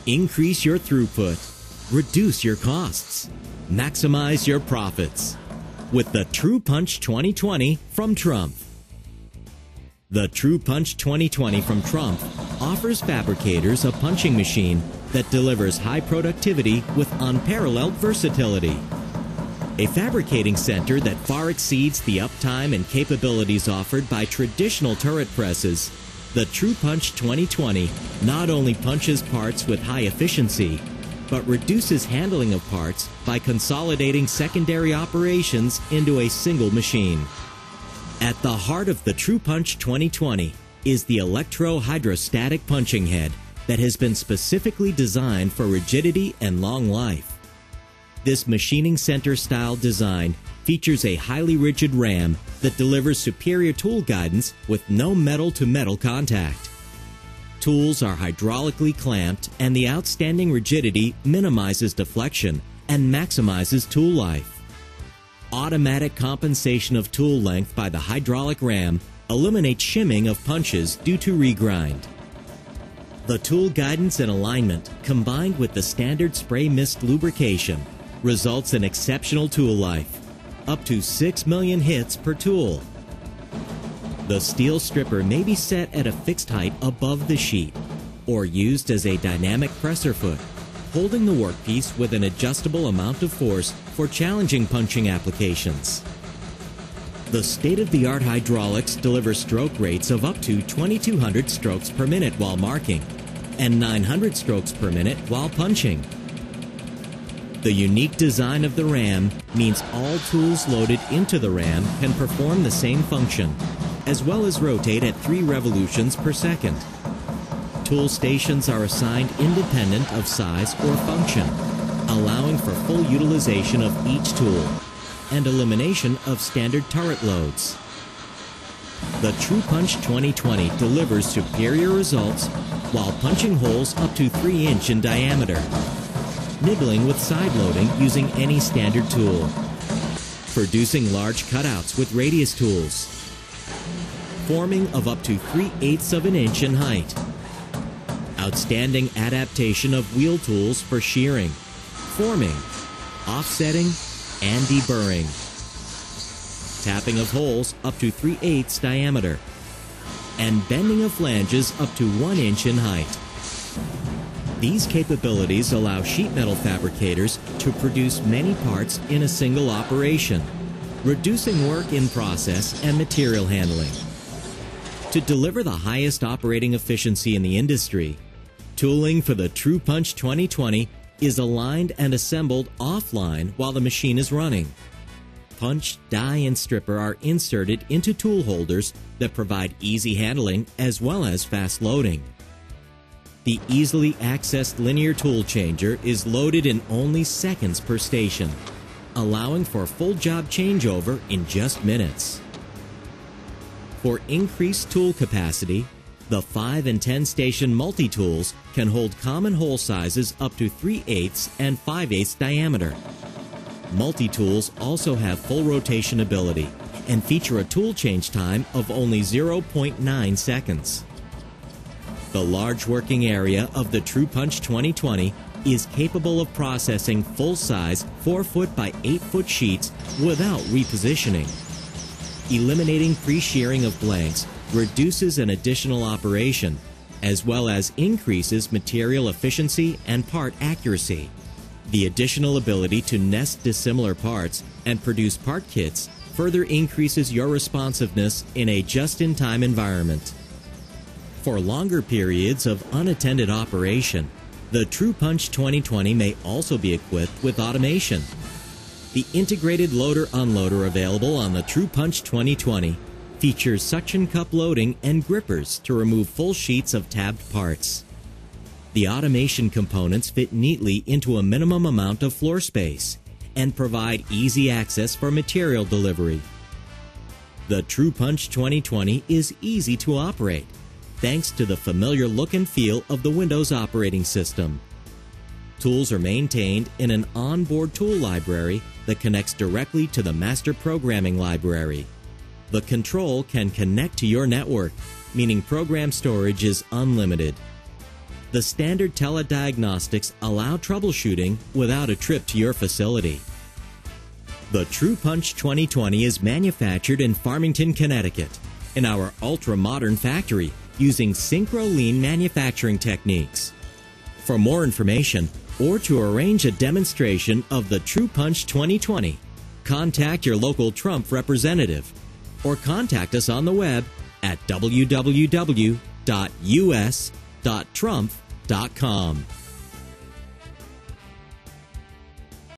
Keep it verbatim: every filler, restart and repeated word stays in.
Increase your throughput, reduce your costs, maximize your profits with the TruPunch twenty twenty from TRUMPF. The TruPunch twenty twenty from TRUMPF offers fabricators a punching machine that delivers high productivity with unparalleled versatility. A fabricating center that far exceeds the uptime and capabilities offered by traditional turret presses, the TruPunch twenty twenty not only punches parts with high efficiency, but reduces handling of parts by consolidating secondary operations into a single machine. At the heart of the TruPunch twenty twenty is the electro-hydrostatic punching head that has been specifically designed for rigidity and long life. This machining center style design features a highly rigid ram that delivers superior tool guidance with no metal-to-metal contact. Tools are hydraulically clamped, and the outstanding rigidity minimizes deflection and maximizes tool life. Automatic compensation of tool length by the hydraulic ram eliminates shimming of punches due to regrind. The tool guidance and alignment, combined with the standard spray mist lubrication, results in exceptional tool life, up to six million hits per tool. The steel stripper may be set at a fixed height above the sheet or used as a dynamic presser foot, holding the workpiece with an adjustable amount of force for challenging punching applications. The state-of-the-art hydraulics deliver stroke rates of up to twenty-two hundred strokes per minute while marking and nine hundred strokes per minute while punching. The unique design of the ram means all tools loaded into the ram can perform the same function, as well as rotate at three revolutions per second. Tool stations are assigned independent of size or function, allowing for full utilization of each tool and elimination of standard turret loads. The TruPunch twenty twenty delivers superior results while punching holes up to three inch in diameter, nibbling with side loading using any standard tool, producing large cutouts with radius tools, forming of up to three eighths of an inch in height, outstanding adaptation of wheel tools for shearing, forming, offsetting, and deburring, tapping of holes up to three eighths diameter, and bending of flanges up to one inch in height. These capabilities allow sheet metal fabricators to produce many parts in a single operation, reducing work in process and material handling. To deliver the highest operating efficiency in the industry, tooling for the TruPunch twenty twenty is aligned and assembled offline while the machine is running. Punch, die, and stripper are inserted into tool holders that provide easy handling as well as fast loading. The easily accessed linear tool changer is loaded in only seconds per station, allowing for full job changeover in just minutes. For increased tool capacity, the five and ten station multi-tools can hold common hole sizes up to three eighths and five eighths diameter. Multi-tools also have full rotation ability and feature a tool change time of only zero point nine seconds. The large working area of the TruPunch twenty twenty is capable of processing full-size four foot by eight foot sheets without repositioning. Eliminating pre-shearing of blanks reduces an additional operation, as well as increases material efficiency and part accuracy. The additional ability to nest dissimilar parts and produce part kits further increases your responsiveness in a just-in-time environment. For longer periods of unattended operation, the TruPunch twenty twenty may also be equipped with automation. The integrated loader-unloader available on the TruPunch twenty twenty features suction cup loading and grippers to remove full sheets of tabbed parts. The automation components fit neatly into a minimum amount of floor space and provide easy access for material delivery. The TruPunch twenty twenty is easy to operate, thanks to the familiar look and feel of the Windows operating system. Tools are maintained in an onboard tool library that connects directly to the master programming library. The control can connect to your network, meaning program storage is unlimited. The standard telediagnostics allow troubleshooting without a trip to your facility. The TruPunch twenty twenty is manufactured in Farmington, Connecticut, in our ultra-modern factory using synchro-lean manufacturing techniques. For more information or to arrange a demonstration of the TruPunch twenty twenty, contact your local Trump representative or contact us on the web at w w w dot u s dot trump dot com.